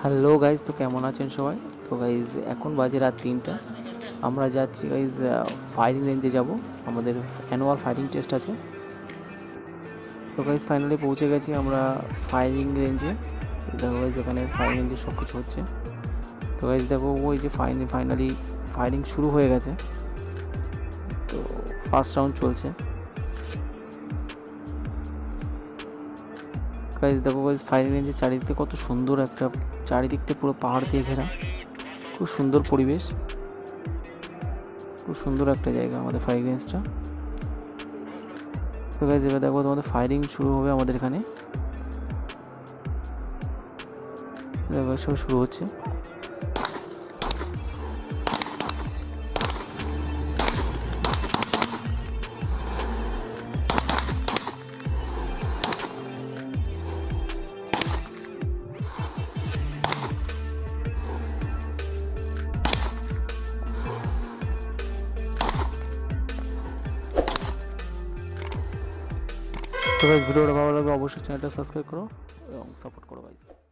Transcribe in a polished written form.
Hello guys, তো কেমন আছেন সবাই? তো গাইজ এখন বাজে রাত 3টা। আমরা যাচ্ছি গাইজ ফায়ারিং রেঞ্জে যাব, আমাদের অ্যানুয়াল ফায়ারিং টেস্ট আছে। তো গাইজ ফাইনালি পৌঁছে গেছি আমরা ফায়ারিং রেঞ্জে। দেখো গাইজ এখানে ফায়ারিং রেঞ্জে সব কিছু হচ্ছে। তো গাইজ দেখো ওই যে ফাইনালি ফায়ারিং শুরু হয়ে গেছে। তো ফার্স্ট রাউন্ড চলছে। গাইজ দেখো গাইজ ফায়ারিং রেঞ্জের চারিদিক থেকে কত সুন্দর একটা, চারিদিক থেকে পুরো পাহাড় দিয়ে ঘেরা, খুব সুন্দর পরিবেশ, খুব সুন্দর একটা জায়গা আমাদের ফায়ারিং রেঞ্জটা। তো গাইজ এবার দেখো তোমাদের ফায়ারিং শুরু হবে আমাদের এখানে। দেখো সব শুরু হচ্ছে। তো গাইজ ভিডিওটা ভালো লাগবে অবশ্যই চ্যানেলটা সাবস্ক্রাইব করো এবং সাপোর্ট করো গাইজ।